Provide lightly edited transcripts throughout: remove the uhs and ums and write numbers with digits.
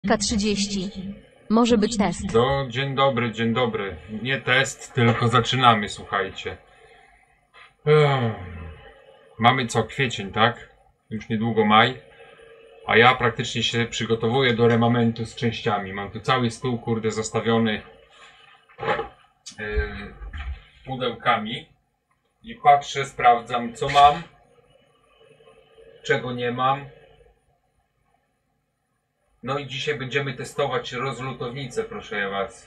K30. Może być test. Dzień dobry, dzień dobry. Nie test, tylko zaczynamy, słuchajcie. Mamy co? Kwiecień, tak? Już niedługo maj. A ja praktycznie się przygotowuję do remamentu z częściami. Mam tu cały stół, kurde, zastawiony pudełkami. I patrzę, sprawdzam, co mam, czego nie mam. No i dzisiaj będziemy testować rozlutownicę, proszę ja was.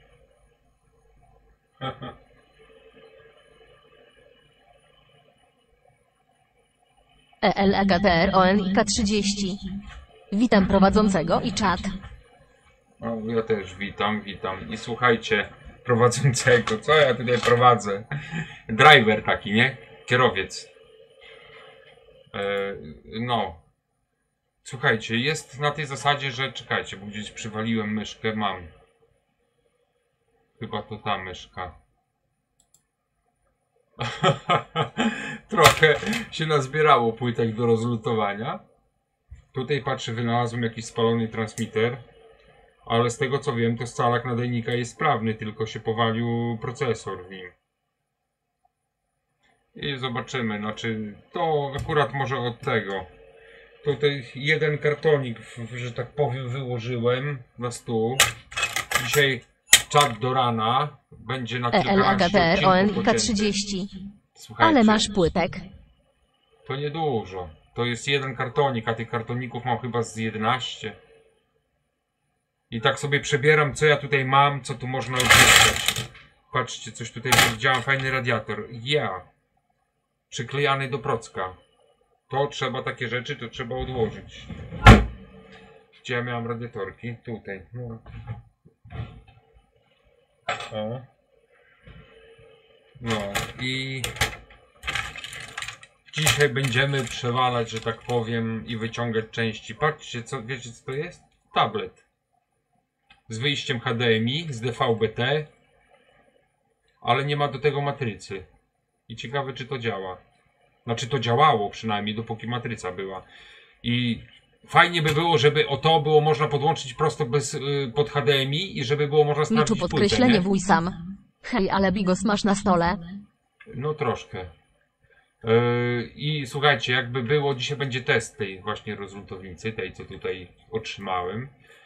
ELEGTRONIK30. Witam prowadzącego i czat. No, ja też witam. I słuchajcie, prowadzącego, co ja tutaj prowadzę? Driver taki, nie? Kierowiec. No. Słuchajcie, jest na tej zasadzie, że czekajcie, bo gdzieś przywaliłem myszkę, mam. Chyba to ta myszka. Trochę się nazbierało płytek do rozlutowania. Tutaj patrzę, wynalazłem jakiś spalony transmitter. Ale z tego co wiem, to scalak nadajnika jest sprawny, tylko się powalił procesor w nim. I zobaczymy, znaczy to akurat może od tego. Tutaj jeden kartonik, że tak powiem, wyłożyłem na stół. Dzisiaj czat do rana będzie na kilkanaście odcinków K30. Słuchajcie, Ale masz płytek. to niedużo. To jest jeden kartonik, a tych kartoników mam chyba z 11. I tak sobie przebieram, co ja tutaj mam, co tu można odzyskać. Patrzcie, coś tutaj widziałem, fajny radiator. Przyklejany do procka. To trzeba, takie rzeczy to trzeba odłożyć. Gdzie ja miałem radiatorki? Tutaj. No. O. No i dzisiaj będziemy przewalać, że tak powiem, i wyciągać części. Patrzcie, co, wiecie co to jest? Tablet. Z wyjściem HDMI, z DVB-T, ale nie ma do tego matrycy. I ciekawe, czy to działa. Znaczy to działało przynajmniej, dopóki matryca była. I fajnie by było, żeby to było można podłączyć prosto pod HDMI i żeby było można sprawdzić Miczu podkreślenie płytę, wuj sam. Hej, ale bigos masz na stole. No troszkę. I słuchajcie, jakby było, dzisiaj będzie test tej właśnie rozlutownicy, tej co tutaj otrzymałem.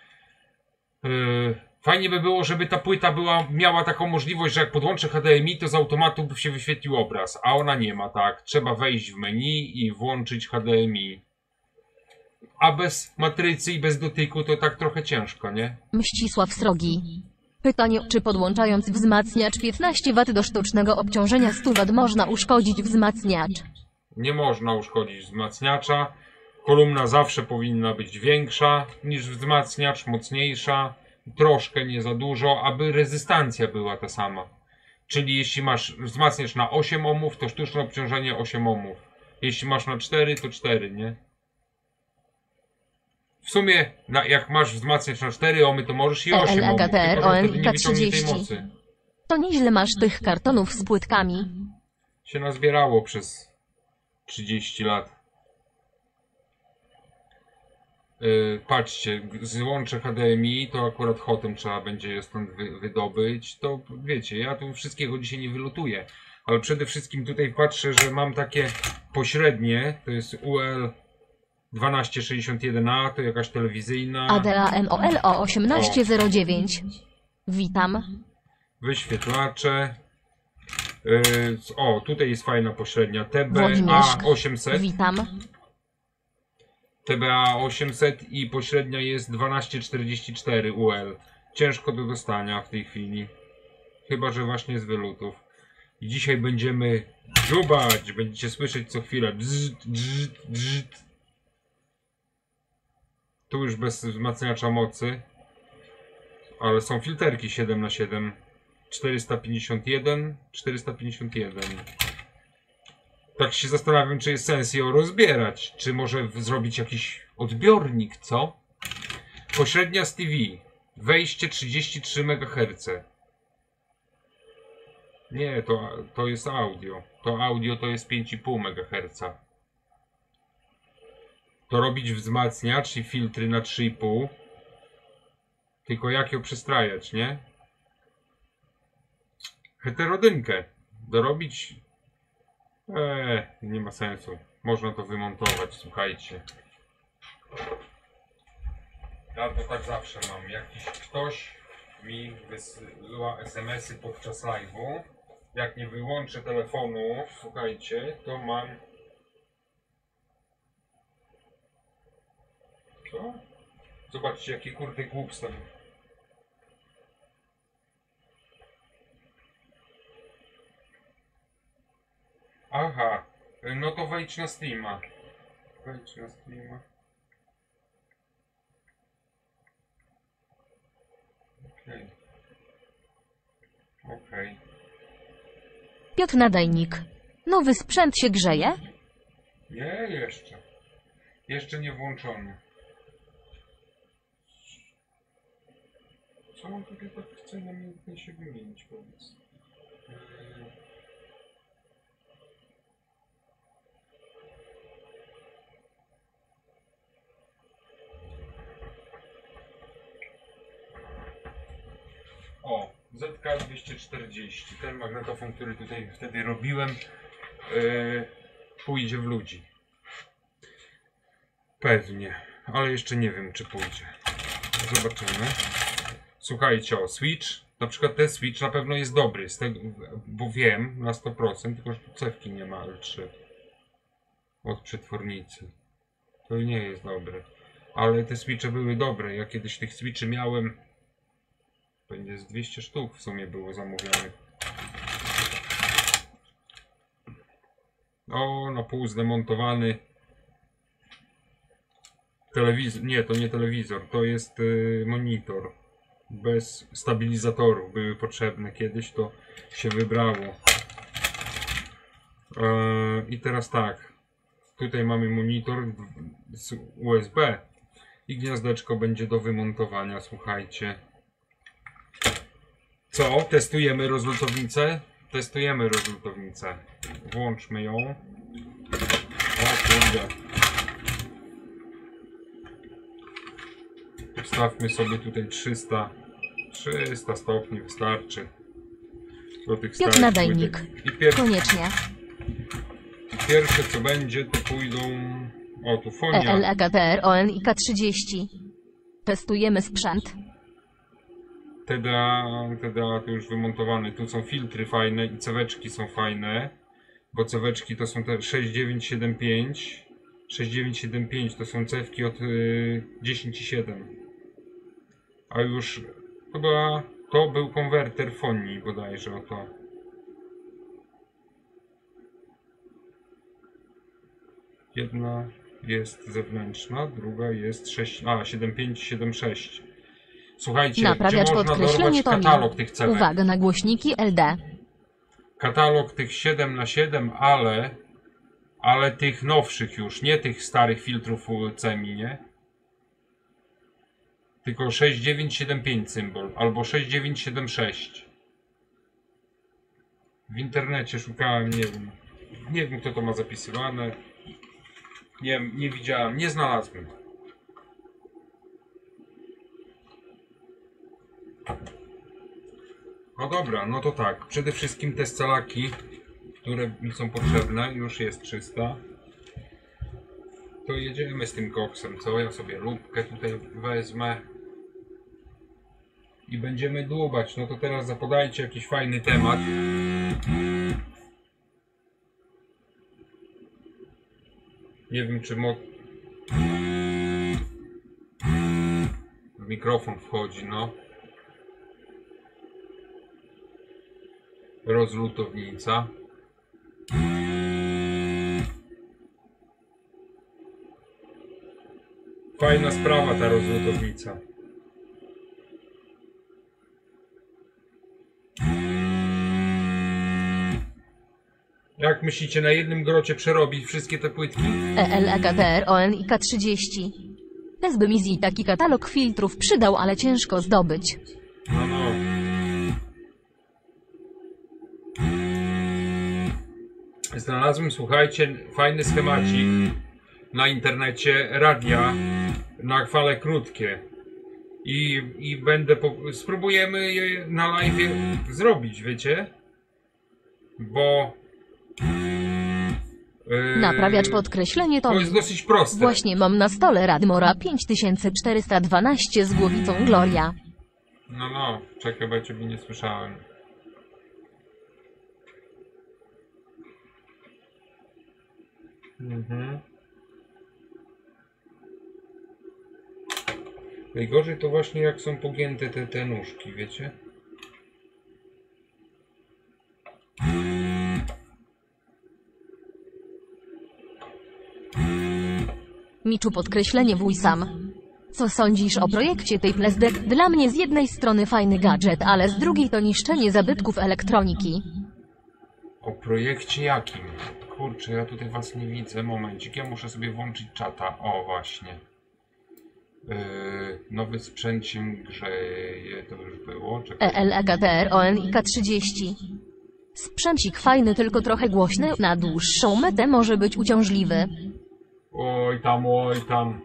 Fajnie by było, żeby ta płyta miała taką możliwość, że jak podłączę HDMI, to z automatu by się wyświetlił obraz, a ona nie ma, tak? Trzeba wejść w menu i włączyć HDMI. A bez matrycy i bez dotyku to tak trochę ciężko, nie? Mścisław Srogi. Pytanie, czy podłączając wzmacniacz 15 W do sztucznego obciążenia 100 W można uszkodzić wzmacniacz? Nie można uszkodzić wzmacniacza. Kolumna zawsze powinna być większa niż wzmacniacz, mocniejsza. Troszkę, nie za dużo, aby rezystancja była ta sama. Czyli jeśli masz wzmacniacz na 8 ohmów, to sztuczne obciążenie 8 ohmów. Jeśli masz na 4, to 4, nie? W sumie, jak masz wzmacniacz na 4 ohmy, to możesz i 8 ohmów, tylko że wtedy nie wyciągnie tej mocy. To nieźle masz tych kartonów z płytkami. Się nazbierało przez 30 lat. Patrzcie, złącze HDMI, to akurat hotem trzeba będzie je stąd wydobyć. To wiecie, ja tu wszystkiego dzisiaj nie wylutuję. Ale przede wszystkim tutaj patrzę, że mam takie pośrednie, to jest UL 1261A, to jakaś telewizyjna. ADAMOLO 1809. Witam. Wyświetlacze. O, tutaj jest fajna pośrednia. Włodzimierz. TBA 800. Witam. TBA 800 i pośrednia jest 1244 UL. Ciężko do dostania w tej chwili. Chyba że właśnie z wylutów. I dzisiaj będziemy dziubać. Będziecie słyszeć co chwilę. Bzzt, bzzt, bzzt. Tu już bez wzmacniacza mocy. Ale są filterki 7×7. 451, 451. Tak się zastanawiam, czy jest sens ją rozbierać. Czy może zrobić jakiś odbiornik, co? Pośrednia z TV. Wejście 33 MHz. Nie, to jest audio. To audio to jest 5,5 MHz. To robić wzmacniacz i filtry na 3,5. Tylko jak ją przystrajać, nie? Heterodynkę dorobić nie ma sensu. Można to wymontować, słuchajcie. Ja to tak zawsze mam. Jakiś ktoś mi wysyła SMS-y podczas live'u. Jak nie wyłączę telefonu, słuchajcie, to mam... Co? Zobaczcie, jakie kurde głupstwo. Aha, no to wejdź na Steama. Wejdź na Steama. Okej. Okej. Piotr Nadajnik. Nowy sprzęt się grzeje? Nie, jeszcze. Jeszcze nie włączony. Co on tutaj tak chce namiętnie się wymienić, powiedz? O, ZK-240. Ten magnetofon, który tutaj wtedy robiłem, pójdzie w ludzi. Pewnie, ale jeszcze nie wiem, czy pójdzie. Zobaczymy. Słuchajcie, o, Switch. Na przykład ten Switch na pewno jest dobry, z tego, bo wiem na 100%, tylko że tu cewki nie ma L3 od przetwornicy. To nie jest dobre. Ale te Switche były dobre. Ja kiedyś tych Switchy miałem. Będzie z 200 sztuk w sumie było zamówionych. O, na pół zdemontowany telewizor. Nie, to nie telewizor, to jest monitor. Bez stabilizatorów były potrzebne kiedyś, to się wybrało. I teraz tak. Tutaj mamy monitor z USB i gniazdeczko będzie do wymontowania, słuchajcie. Co? Testujemy rozlutownicę? Testujemy rozlutownicę. Włączmy ją. O kurde. Ustawmy sobie tutaj 300 stopni, wystarczy. Do tych Piotr Nadajnik. Koniecznie. Pierwsze co będzie, to pójdą... O, tu fonia. ELEKTR ONIK30. Testujemy sprzęt. TDA to już wymontowany. Tu są filtry fajne i ceweczki są fajne. Bo ceweczki to są te 6975. 6975 to są cewki od 10,7. A już chyba to był konwerter fonii bodajże o to. Jedna jest zewnętrzna, druga jest 7576. Słuchajcie, Naprawiacz czy można podkreślenie dorwać katalog tych cewek? Uwaga na głośniki LD. Katalog tych 7×7, ale tych nowszych już, nie tych starych filtrów UCMI, nie? Tylko 6975 symbol, albo 6976. W internecie szukałem, nie wiem kto to ma zapisywane. Nie widziałem, nie znalazłem. No dobra, no to tak. Przede wszystkim te scalaki, które mi są potrzebne, już jest 300. To jedziemy z tym koksem, co? Ja sobie lubkę tutaj wezmę. I będziemy dłubać. No to teraz zapodajcie jakiś fajny temat. Nie wiem czy mikrofon wchodzi, no. Rozlutownica. Fajna sprawa ta rozlutownica. Jak myślicie, na jednym grocie przerobić wszystkie te płytki? ELEKTR ONIK30. Też by mi z taki katalog filtrów przydał, ale ciężko zdobyć. No. Znalazłem, słuchajcie, fajny schemacik na internecie radia na fale krótkie. I będę spróbujemy je na live zrobić, wiecie? Bo Naprawiacz podkreślenie to to jest dosyć proste. Właśnie mam na stole Radmora 5412 z głowicą Gloria. No, czekaj, bo ja ciebie nie słyszałem. Najgorzej to właśnie jak są pogięte te nóżki, wiecie? Miczu podkreślenie wuj sam. Co sądzisz o projekcie tej Plasdek? Dla mnie z jednej strony fajny gadżet, ale z drugiej to niszczenie zabytków elektroniki. O projekcie jakim? Kurczę, ja tutaj was nie widzę. Momencik, ja muszę sobie włączyć czata. O, właśnie. Nowy sprzęt się grzeje, to już było. Czekaj. ELEGTR ONIK 30. Sprzęcik fajny, tylko trochę głośny. Na dłuższą metę może być uciążliwy. Oj tam, oj tam.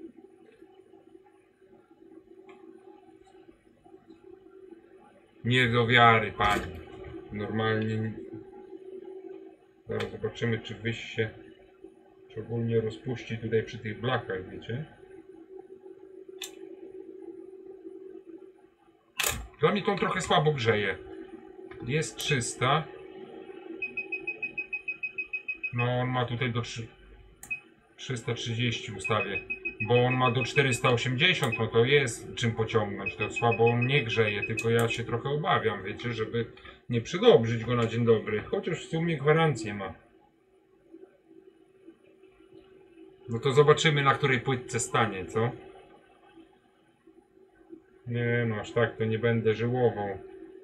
Nie do wiary, pani. Normalnie. Zaraz zobaczymy, czy wyś się szczególnie rozpuści tutaj przy tych blachach, wiecie? Dla mnie to on trochę słabo grzeje. Jest 300. No on ma tutaj do 330 ustawię. Bo on ma do 480, no to jest czym pociągnąć. To słabo on nie grzeje, tylko ja się trochę obawiam, wiecie, żeby nie przydobrzyć go na dzień dobry. Chociaż w sumie gwarancję ma. No to zobaczymy, na której płytce stanie, co? Nie no, aż tak to nie będę żyłował.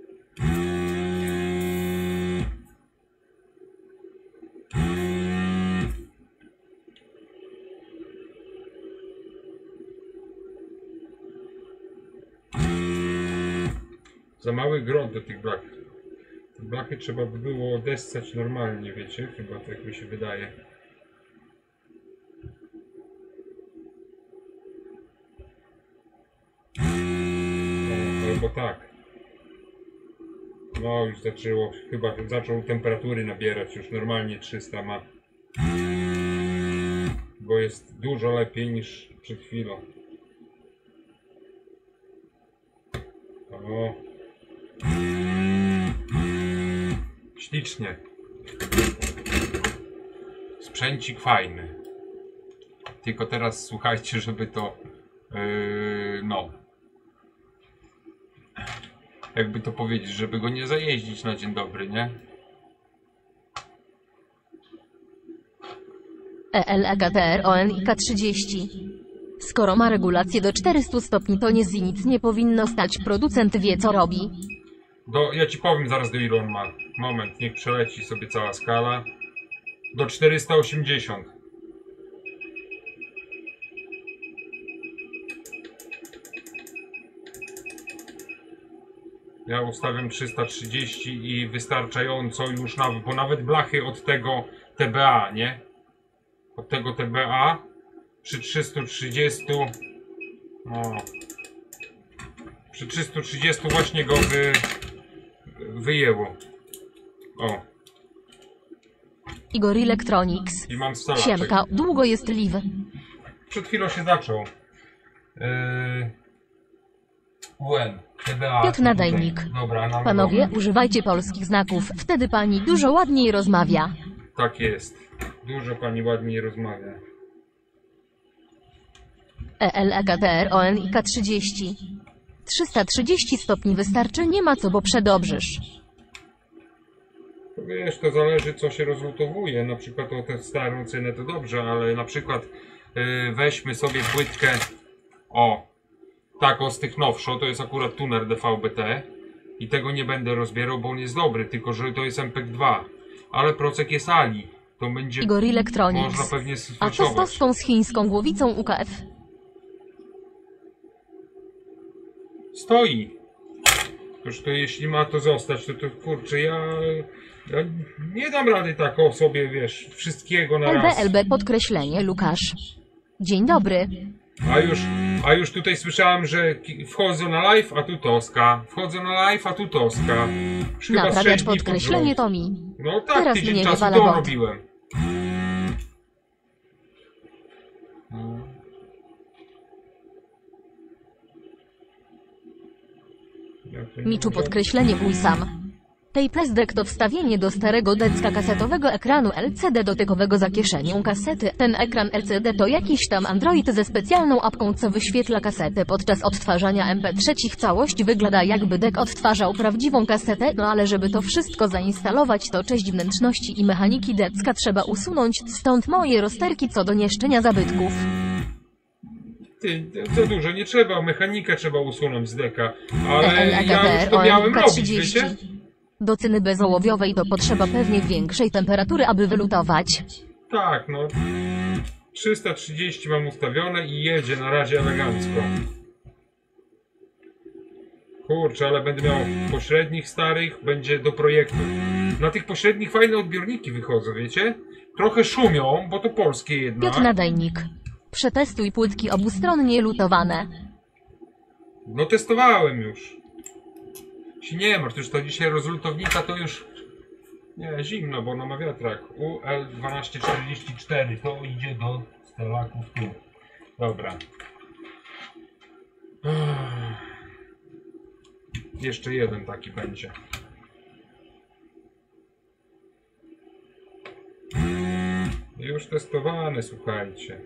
Za mały grot do tych blach. Te blachy trzeba by było odessać normalnie, wiecie? Chyba tak mi się wydaje. No, albo tak. No już zaczęło, chyba zaczął temperatury nabierać, już normalnie 300 ma. Bo jest dużo lepiej niż przed chwilą. O. Ślicznie. Sprzęcik fajny. Tylko teraz słuchajcie, żeby to no jakby to powiedzieć, żeby go nie zajeździć na dzień dobry, nie? ELEGTR ONIK 30. Skoro ma regulację do 400 stopni, to nic nie powinno stać. Producent wie, co robi. Ja ci powiem zaraz, do ilu on ma. Moment, niech przeleci sobie cała skala. Do 480. Ja ustawiam 330 i wystarczająco już bo nawet blachy od tego TBA, nie? Od tego TBA przy 330 przy 330 właśnie go wyjęło. O. Igor Electronics. I mam stalaczek. Siemka, długo jest live. Przed chwilą się zaczął. UN, TBA. Piotr Nadajnik. Dobra, Panowie, używajcie polskich znaków, wtedy pani dużo ładniej rozmawia. Tak jest. Dużo pani ładniej rozmawia. ELEGTR ONIK 30. 330 stopni wystarczy, nie ma co, bo przedobrzysz. To wiesz, to zależy, co się rozlutowuje. Na przykład o tę starą cenę to dobrze, ale na przykład weźmy sobie płytkę taką z tych nowszą, to jest akurat tuner DVB-T i tego nie będę rozbierał, bo on jest dobry, tylko że to jest MPEG-2, ale procek jest Ali, to będzie Igor Electronics. można pewnie A co z toską z chińską głowicą UKF? Stoi. Toż to jeśli ma to zostać, to kurczę, ja nie dam rady tak o sobie, wiesz, wszystkiego na raz. LB podkreślenie Lukasz. Dzień dobry. A już A już tutaj słyszałem, że wchodzę na live, a tu toska. Wchodzę na live, a tu toska. Już chyba z 6 Naprawiacz dni pod podkreślenie rząd. Tomi. No tak, Teraz tydzień mnie czasu wywala to bot. robiłem. Miczu podkreślenie wuj sam. Tapeplesdek to wstawienie do starego decka kasetowego ekranu LCD dotykowego za kieszenią kasety. Ten ekran LCD to jakiś tam Android ze specjalną apką, co wyświetla kasetę podczas odtwarzania MP3. Całość wygląda jakby dek odtwarzał prawdziwą kasetę, no ale żeby to wszystko zainstalować, to część wnętrzności i mechaniki decka trzeba usunąć, stąd moje rozterki co do niszczenia zabytków. Ty, za dużo nie trzeba, mechanikę trzeba usunąć z deka. Ale ja już ELAGPR to miałem robić, 30. wiecie? Do cyny bezołowiowej to potrzeba pewnie większej temperatury, aby wylutować. Tak, no. 330 mam ustawione i jedzie na razie elegancko. Kurczę, ale będę miał pośrednich, starych, będzie do projektu. Na tych pośrednich fajne odbiorniki wychodzą, wiecie? Trochę szumią, bo to polskie jednak. Piotr Nadajnik. Przetestuj płytki obustronnie lutowane. No testowałem już. Się nie martw, już to dzisiaj rozlutownica to już... Nie, zimno, bo ona ma wiatrak. UL1244, to idzie do stelaków tu. Dobra. Jeszcze jeden taki będzie. Już testowane, słuchajcie.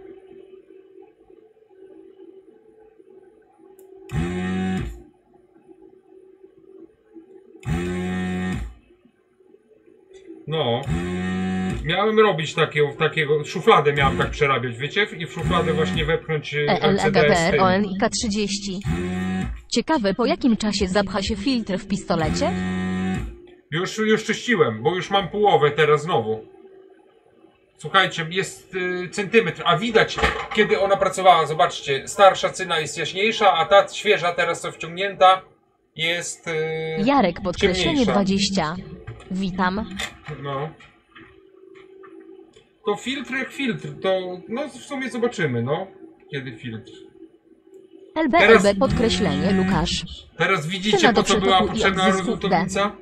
No, miałem robić takiego, szufladę miałem tak przerabiać, wiecie? I w szufladę właśnie wepchnąć LCD z ELAGPR tym. ONIK 30. Ciekawe, po jakim czasie zapcha się filtr w pistolecie? Już czyściłem, bo już mam połowę teraz znowu. Słuchajcie, jest centymetr, a widać kiedy ona pracowała, zobaczcie, starsza cyna jest jaśniejsza, a ta świeża teraz co wciągnięta jest Jarek podkreślenie ciemniejsza. 20. Witam. No. To filtr jak filtr, to no w sumie zobaczymy, no. Kiedy filtr. LBLB podkreślenie Lukasz. Teraz widzicie Cyna po do co była przetoku i potrzebna odzysku rozlutownica?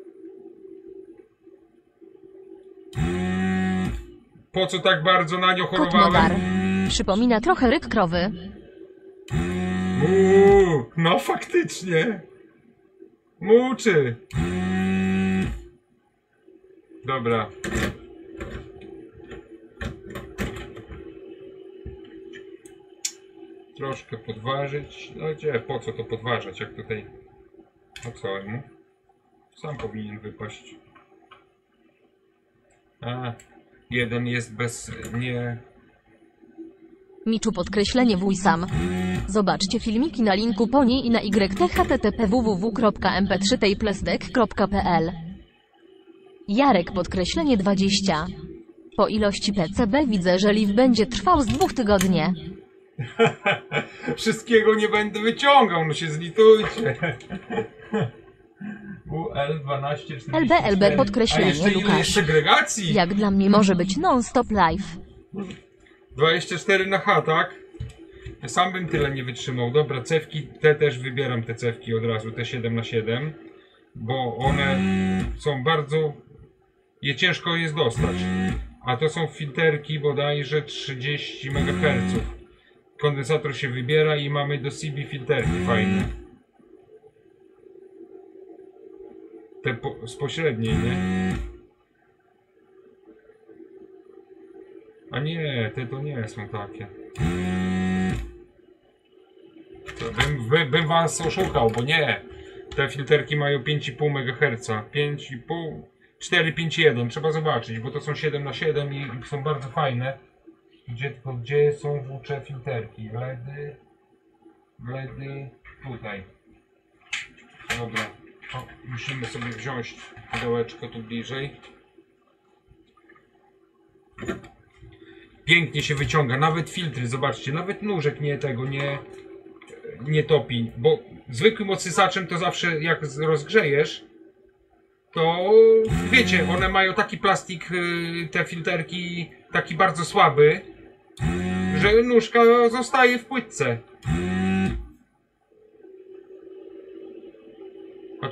Po co tak bardzo na nią Kot chorowałem? Modar. Przypomina trochę ryk krowy. No faktycznie. Muczy. Dobra. Troszkę podważyć. No gdzie? Po co to podważać? Jak tutaj... No co mu? Sam powinien wypaść. A, jeden jest bez... nie... Miczu podkreślenie wuj sam. Zobaczcie filmiki na linku po niej i na http www.mp3tapeplesdek.pl. Jarek podkreślenie 20. Po ilości PCB widzę, że live będzie trwał z 2 tygodni. Wszystkiego nie będę wyciągał, no się zlitujcie. UL1244. LBLB podkreślenie, A jeszcze ile Lukasz. jest segregacji? Jak dla mnie może być non-stop live. 24 na H, tak? Ja sam bym tyle nie wytrzymał. Dobra, cewki, te też wybieram te cewki od razu, te 7x7. Bo one są bardzo... je ciężko jest dostać. A to są filterki bodajże 30 MHz. Kondensator się wybiera i mamy do CB filterki fajne. Te z pośredniej, nie? A nie, te to nie są takie. To bym was oszukał, bo nie. Te filterki mają 5,5 MHz. 5,5... 4,5,1. Trzeba zobaczyć, bo to są 7x7 i są bardzo fajne. Gdzie są WC filterki? LEDy tutaj. Dobra. O, musimy sobie wziąć pudełeczko tu bliżej. Pięknie się wyciąga, nawet filtry, zobaczcie, nawet nóżek nie topi, bo zwykłym odsysaczem to zawsze jak rozgrzejesz, to wiecie, one mają taki plastik, te filterki, taki bardzo słaby, że nóżka zostaje w płytce.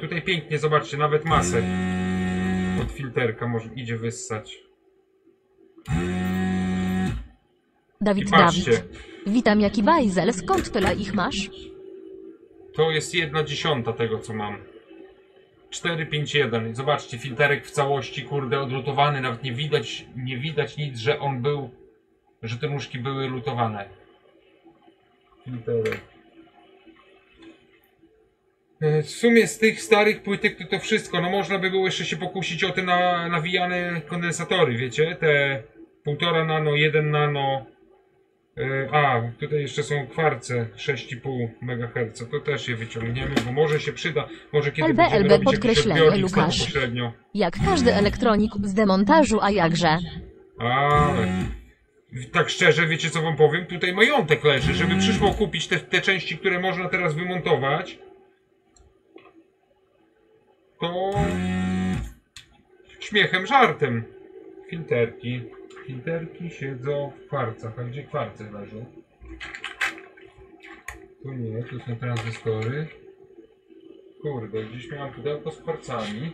tutaj pięknie, zobaczcie, nawet masę od filterka może idzie wyssać. Dawid, I patrzcie. Dawid. Witam, jaki bajzel. Skąd tyle ich masz? To jest 1/10 tego, co mam. 451. Zobaczcie, filterek w całości, kurde, odlutowany. Nawet nie widać nic, że on był, że te nóżki były lutowane. Filterek. W sumie z tych starych płytek to wszystko. No można by było jeszcze się pokusić o te nawijane kondensatory, wiecie? Te 1,5 nano, 1 nano. A, tutaj jeszcze są kwarce 6,5 MHz. To też je wyciągniemy, bo może się przyda. Może kiedy będziemy robić jakiś podkreślenie, odbiornik Lukasz. bezpośrednio. Jak każdy elektronik z demontażu, a jakże? Ale tak szczerze, wiecie co wam powiem? Tutaj majątek leży, żeby przyszło kupić te części, które można teraz wymontować. To śmiechem, żartem. Filterki. Filterki siedzą w kwarcach. A gdzie kwarce leżą? Tu nie, tu są tranzystory. Kurde, gdzieś miałem pudełko z kwarcami.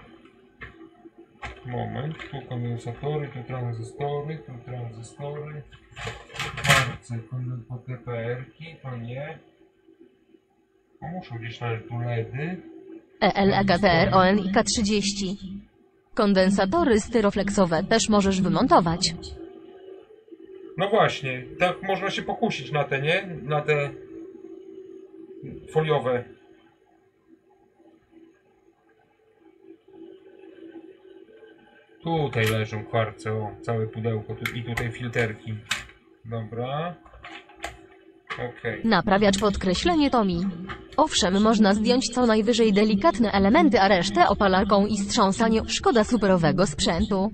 Moment, tu kondensatory, tu tranzystory, kwarce, po TPR-ki, to nie. O, muszą gdzieś leżeć tu LEDy. ELEGTR ON i K30. Kondensatory styrofleksowe też możesz wymontować. No właśnie, tak można się pokusić na te, nie? Na te foliowe. Tutaj leżą kwarce, o, całe pudełko i tutaj filterki. Dobra. Okej. Naprawiacz podkreślenie Tomi. Owszem, można zdjąć co najwyżej delikatne elementy, a resztę opalarką i strząsanie. Szkoda superowego sprzętu.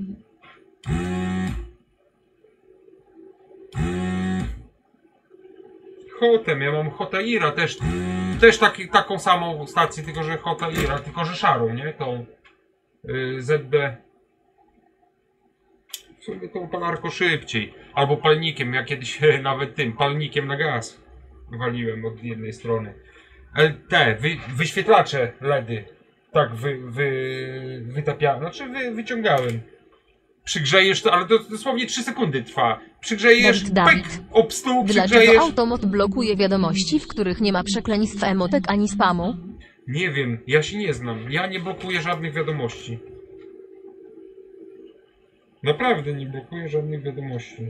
Hotem, ja mam Hotaira też taką samą stację, tylko że Hotaira, tylko że szarą, nie? Tą ZB. W sumie tą opalarką szybciej. Albo palnikiem, ja kiedyś nawet tym palnikiem na gaz waliłem od jednej strony. Wyświetlacze LEDy tak wytapiałem, znaczy wyciągałem. Przygrzejesz to, ale to dosłownie 3 sekundy trwa. Przygrzejesz, Dawid. ob stół, Dlaczego przygrzejesz. Automod blokuje wiadomości, w których nie ma przekleństw, emotek ani spamu? Nie wiem, ja się nie znam. Ja nie blokuję żadnych wiadomości. Naprawdę nie blokuję żadnych wiadomości.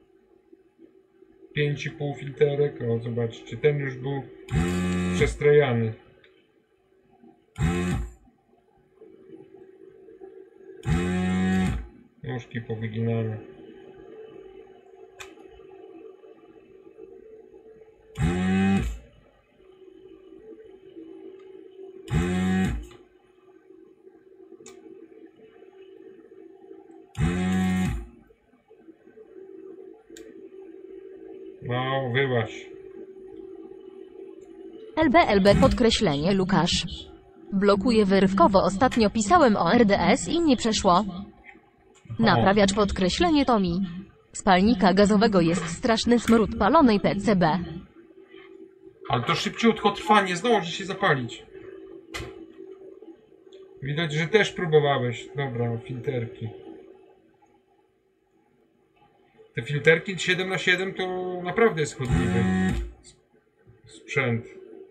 5,5 filterek, o zobaczcie, ten już był przestrojany. Nóżki powyginane. No, wyłaź. LB podkreślenie Lukasz. Blokuje wyrywkowo. Ostatnio pisałem o RDS i nie przeszło. Naprawiacz podkreślenie Tomi. Z palnika gazowego jest straszny smród palonej PCB. Ale to szybciutko trwa, nie zdąży się zapalić. Widać, że też próbowałeś. Dobra, filterki. Te filterki 7x7 to naprawdę jest chodliwy sprzęt.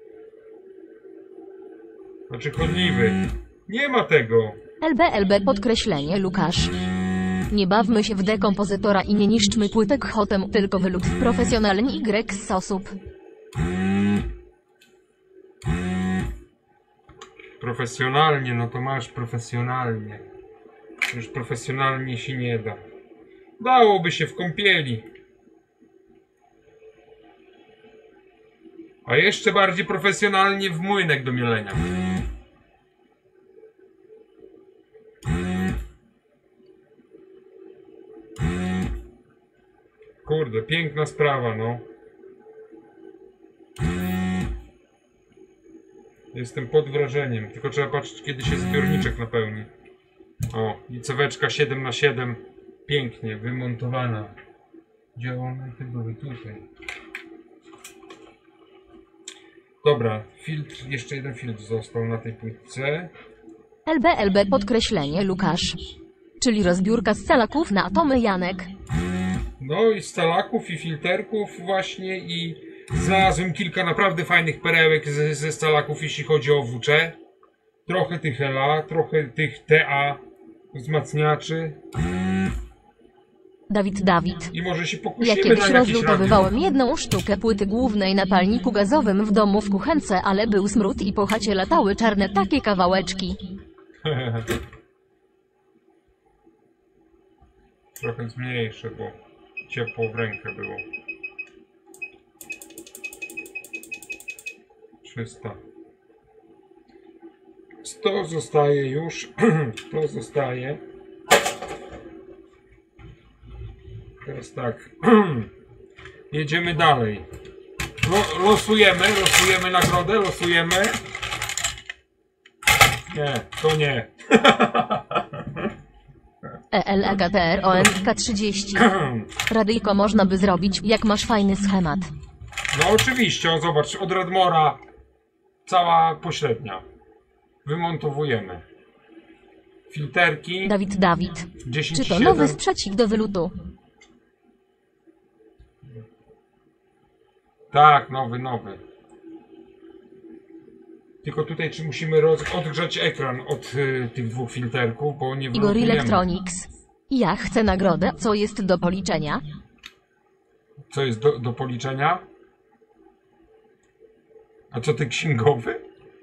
Znaczy chodliwy. Nie ma tego. LB podkreślenie Lukasz. Nie bawmy się w dekompozytora i nie niszczmy płytek hotem, tylko wylub profesjonalnie Y sposób. Profesjonalnie, no to masz profesjonalnie. Już profesjonalnie się nie da. Dałoby się w kąpieli. A jeszcze bardziej profesjonalnie w młynek do mielenia. Kurde, piękna sprawa, no. Jestem pod wrażeniem. Tylko trzeba patrzeć, kiedy się zbiorniczek napełni. O, i ceweczka 7x7. Pięknie wymontowana. Gdzie one były? Tutaj. Dobra, filtr, jeszcze jeden filtr został na tej płytce. LB podkreślenie Lukasz. Czyli rozbiórka scalaków na atomy Janek. No i scalaków i filterków właśnie i znalazłem kilka naprawdę fajnych perełek ze scalaków, jeśli chodzi o WC. Trochę tych LA, trochę tych TA wzmacniaczy. Dawid. I może się Ja pokusimy na kiedyś jakieś rozlutowywałem jedną sztukę płyty głównej na palniku gazowym w domu w kuchence, ale był smród i po chacie latały czarne takie kawałeczki. radio. Trochę zmniejsze, bo ciepło w rękę było. 300. 100 zostaje już. To zostaje. Teraz tak. Jedziemy dalej. Losujemy nagrodę, losujemy. Nie, to nie. ELEKTR OMK 30. Radyjko można by zrobić, jak masz fajny schemat. No oczywiście, o zobacz, od Redmora cała pośrednia. Wymontowujemy. Filterki. Dawid. 10, Czy to 7. nowy sprzęcik do wylutu? Tak, nowy. Tylko tutaj czy musimy odgrzać ekran od tych dwóch filterków, bo nie Igor wylutujemy. Electronics. Ja chcę nagrodę. Co jest do policzenia? Co jest do policzenia? A co ty księgowy?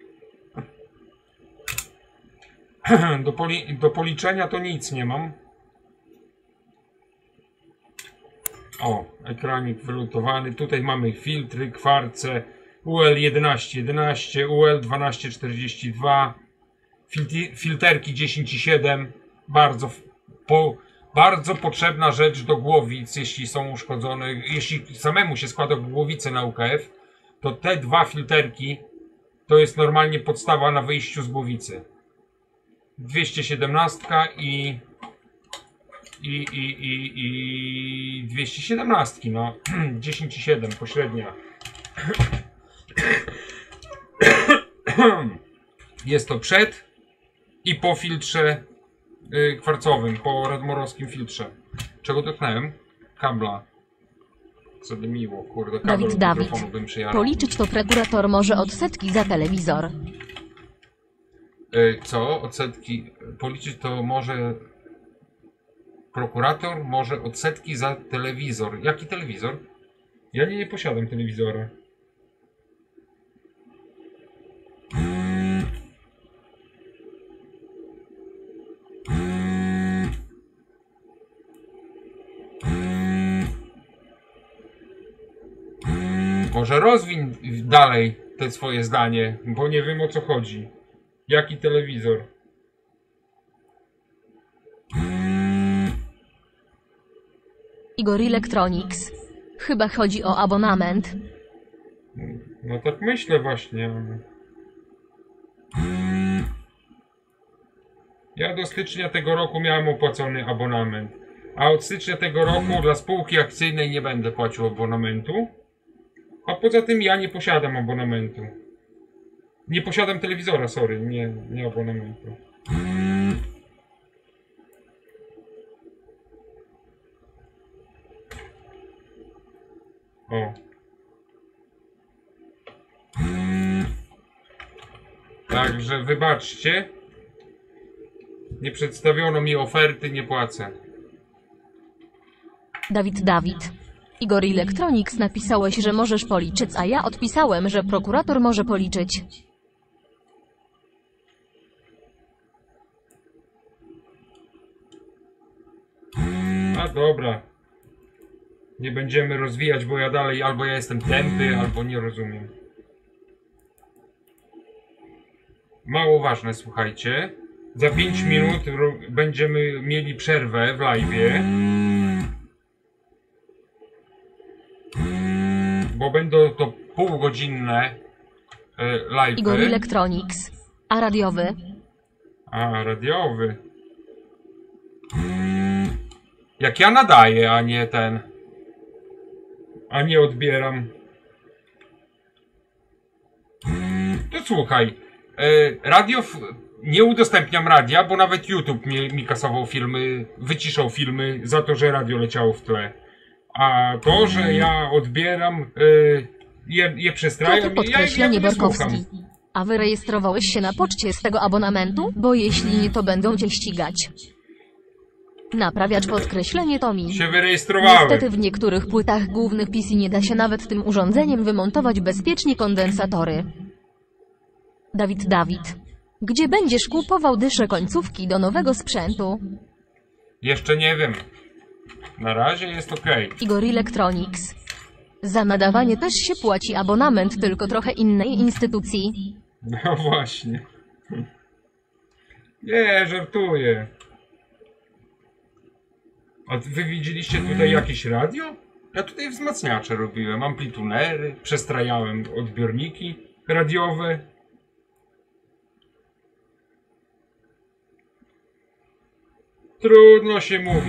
Do policzenia to nic nie mam. O, ekranik wylutowany. Tutaj mamy filtry, kwarce, UL 1111, UL 1242, filterki 10,7. Bardzo potrzebna rzecz do głowic, jeśli są uszkodzone. Jeśli samemu się składa głowicę na UKF, to te dwa filterki to jest normalnie podstawa na wyjściu z głowicy. 217 i 217, no 10,7 pośrednia. Jest to przed i po filtrze kwarcowym, po redmorowskim filtrze. Czego dotknąłem? Kabla. Co by miło, kurde, kabel od Dawid. mikrofonu bym przyjarał. Policzyć to prokurator może odsetki za telewizor. Co? Odsetki? Policzyć to może... Prokurator może odsetki za telewizor. Jaki telewizor? Ja nie posiadam telewizora. Może rozwiń dalej te swoje zdanie, bo nie wiem o co chodzi. Jaki telewizor? Igor Electronics. Chyba chodzi o abonament. No tak myślę właśnie. Ja do stycznia tego roku miałem opłacony abonament. A od stycznia tego roku dla spółki akcyjnej nie będę płacił abonamentu. A poza tym ja nie posiadam abonamentu. Nie posiadam telewizora, sorry, nie abonamentu. O. Także wybaczcie. Nie przedstawiono mi oferty, nie płacę. Dawid. Igor Electronics napisałeś, że możesz policzyć, a ja odpisałem, że prokurator może policzyć. A dobra. Nie będziemy rozwijać, bo ja dalej albo ja jestem tępy, albo nie rozumiem. Mało ważne, słuchajcie. Za 5 minut będziemy mieli przerwę w live'ie. Bo będą to półgodzinne live'y. Igor Electronics. A radiowy? A, radiowy. Jak ja nadaję, a nie ten. A nie odbieram. słuchaj, nie udostępniam radia, bo nawet YouTube mi kasował filmy, wyciszał filmy za to, że radio leciało w tle. A to, że ja odbieram, je przestrajam, Piotr podkreślenie nie słucham. Borkowski. A wyrejestrowałeś się na poczcie z tego abonamentu? Bo jeśli nie, to będą cię ścigać. Naprawiacz podkreślenie Tomi. Się wyrejestrowałem. Niestety w niektórych płytach głównych PC nie da się nawet tym urządzeniem wymontować bezpiecznie kondensatory. Dawid. Gdzie będziesz kupował dysze końcówki do nowego sprzętu? Jeszcze nie wiem. Na razie jest okej. Igor Electronics. Za nadawanie też się płaci abonament, tylko trochę innej instytucji. No właśnie. Nie, żartuję. A wy widzieliście tutaj jakieś radio? Ja tutaj wzmacniacze robiłem, amplitunery, przestrajałem odbiorniki radiowe. Trudno się mówi.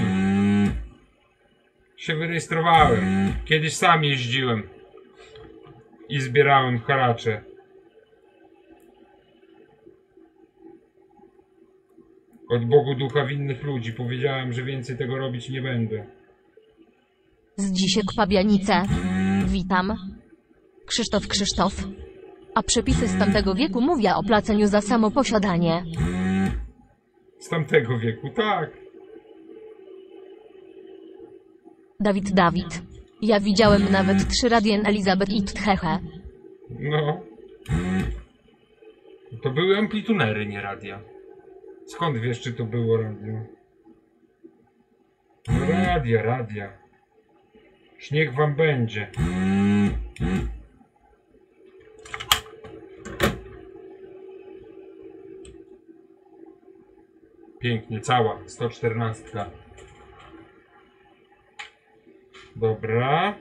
Się wyrejestrowałem. Kiedyś sam jeździłem i zbierałem haracze. Od Bogu ducha winnych ludzi powiedziałem, że więcej tego robić nie będę. Zdzisiek Pabianice. Witam. Krzysztof. A przepisy z tamtego wieku mówią o płaceniu za samo posiadanie. Z tamtego wieku, tak. Dawid. Ja widziałem nawet 3 radien Elizabeth i Tcheche. No. To były amplitunery, nie radia. Skąd wiesz, czy to było radio? No radia. Śnieg wam będzie. Pięknie, cała. 114. Dobra.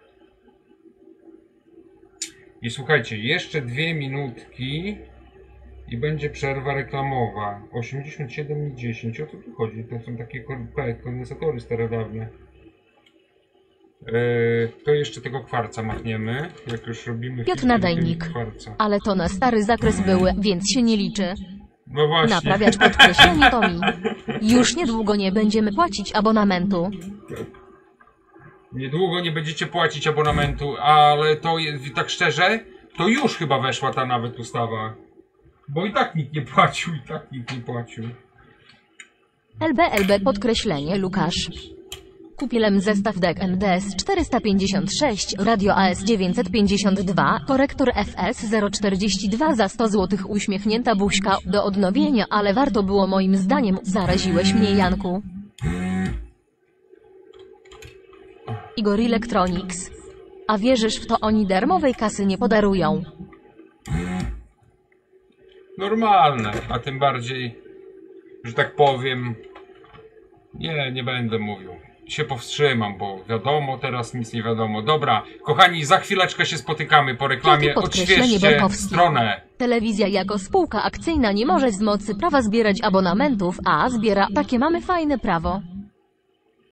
I słuchajcie, jeszcze 2 minutki i będzie przerwa reklamowa. 87,10. O co tu chodzi? To są takie kondensatory starodawne. To jeszcze tego kwarca machniemy. Jak już robimy Piotr filtr Nadajnik. kwarca. Ale to na stary zakres były, więc się nie liczy. No właśnie. Naprawiacz podkreślenie Tomi. Już niedługo nie będziemy płacić abonamentu. Niedługo nie będziecie płacić abonamentu, ale to tak szczerze, to już chyba weszła ta nawet ustawa. Bo i tak nikt nie płacił, LB podkreślenie Lukasz. Kupiłem zestaw DEC NDS 456, radio AS 952, korektor FS 042 za 100 zł. Uśmiechnięta buźka do odnowienia, ale warto było moim zdaniem. Zaraziłeś mnie, Janku. Igor Electronics. A wierzysz w to, oni darmowej kasy nie podarują? Normalne, a tym bardziej, że tak powiem, nie będę mówił. Się powstrzymam, bo wiadomo, teraz nic nie wiadomo. Dobra, kochani, za chwileczkę się spotykamy po reklamie. Odświeżcie stronę. Telewizja jako spółka akcyjna nie może z mocy prawa zbierać abonamentów, a zbiera. Takie mamy fajne prawo.